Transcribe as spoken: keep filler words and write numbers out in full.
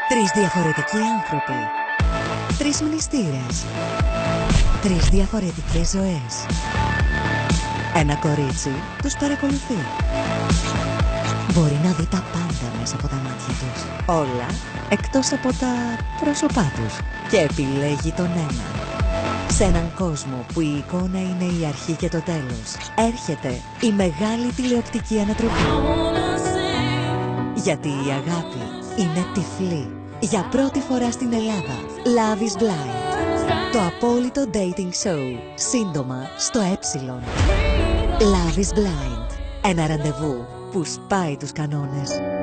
Τρεις διαφορετικοί άνθρωποι. Τρεις μνηστήρες. Τρεις διαφορετικές ζωές. Ένα κορίτσι τους παρακολουθεί. Μπορεί να δει τα πάντα μέσα από τα μάτια τους. Όλα εκτός από τα πρόσωπά τους. Και επιλέγει τον ένα. Σε έναν κόσμο που η εικόνα είναι η αρχή και το τέλος, έρχεται η μεγάλη τηλεοπτική ανατροπή. Γιατί η αγάπη είναι τυφλή. Για πρώτη φορά στην Ελλάδα, Love is Blind. Το απόλυτο dating show, σύντομα στο Ε. Love is Blind. Ένα ραντεβού που σπάει τους κανόνες.